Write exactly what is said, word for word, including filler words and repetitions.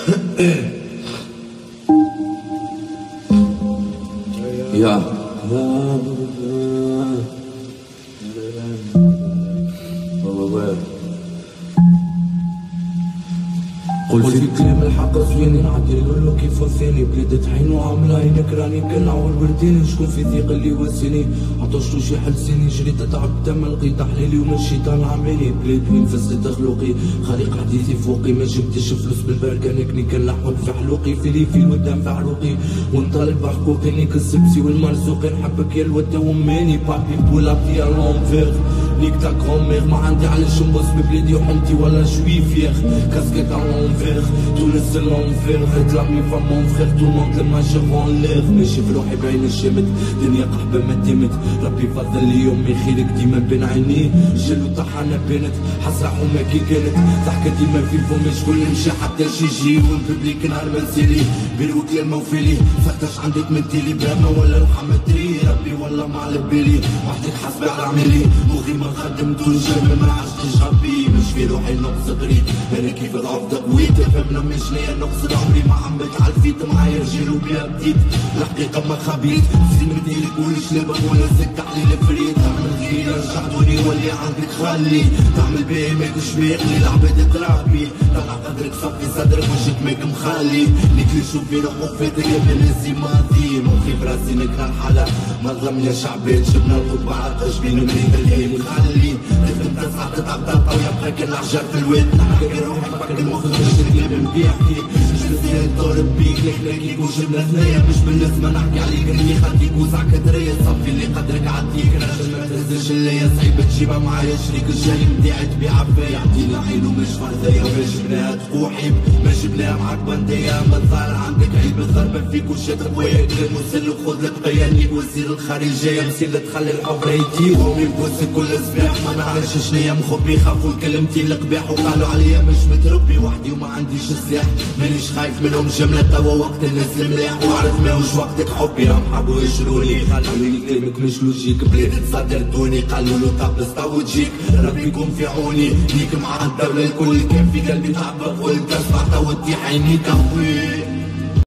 يا قلت في كلام الحق زويني نعدي له كيف وثاني بلادة عين وعاملة عينك راني كنعور ورديني شكون في ضيق اللي واسيني عطشتو شي حل سيني جريت اتعب دم لقيت حليلي ومن الشيطان عامليني بلاد وين فسدت خلقي خالق حديثي فوقي ما جبتش فلوس بالبركة نكني كنلحون في حلوقي في لي في الودان في عروقي ونطالب بحقوقي نيك السبسي والمرزوقي نحبك يا الودا وماني بابي بولابتي ا لونفير نيك تا كرومير ما عندي علاش نبوس ببلادي وحمتي ولا شوي فيخ كاسكيت ا لونفير تونس لونفير غير لامي فا مون فخير تو الموند لما جيغون ليغ ماشي في روحي بعين الشمت دنيا قحبة ما ديمت ربي فضل لي يومي خيرك ديما بين عيني جلو طحانة بنت حسرة حومة كي كانت ضحكة ديما في فمي شكون مشى حتى شي يجي والببليك نهار ما نسيلي بيروت يا الموفيلي فقداش عندي تمنتيلي بهما ولا محمد دري ربي والله ما على بالي وحدك حاسبة على عملي مخي ما خدمتوش جامع ما عشتش ربي مش في روحي نقص قريب انا كيف ضعف تقويت فهمنا مش ليا نقص عمري ما عملت عالفيت معايا رجال وبيها بديت الحقيقة ما خبيت زين مديلك وليش لبق ولا زك تحليل فريد تعمل غير رجعتوني ولي عندك خلي تعمل بيه ماكش بيقلي العباد ترابي طلع قدرك صفي صدرك وشك ماك مخلي ليك اللي شوف في روحك فاتك يا بناسي ماضي مخي براسي نكره الحلا ما ظلمني شعبين شبنا القطب على تشبين مريض اللي مخلي تفهم تسعة تتعب طاقة ويبقى كل عجر في الواد نحكي روحك فكر مخك مش الكلام نبيع فيك مش بزيادة ضارب بيك نحكيك وجبنا ثنايا مش باللازمة نحكي عليك رمي خديك وزعك درية صفي اللي قدرك عديك راجل ما تهزش اللي صعيبة تجيبها معايا شريك الجاي مديعي تبيع عفاية عطينا عين ومش فرضية ما جبناها تقوحيب ما جبناها معاك بندية ما الظاهر عندك عيب الضربة فيك وشات قوية كلام وسل وخذ لك بيانيك وزير الخارجية مسيرة تخلي الحب يديك ومي بوسك كل صباح ما نعرفش شنيا مخبي خافوا كلمتي القباح وقالوا عليا مش متربي وحدي وما عنديش سلاح مانيش خايف منهم جملة توا وقت الناس الملاح وعرف ماهوش وقتك حبي راهم حبوا يشروني قالوا لي كلامك مش لوجيك بلاد تصدر دوني قالوا له طب استوى وتجيك ربي يكون في عوني ليك مع الدولة الكل كان في قلبي تعبق والكسبة تودي عينيك اخوي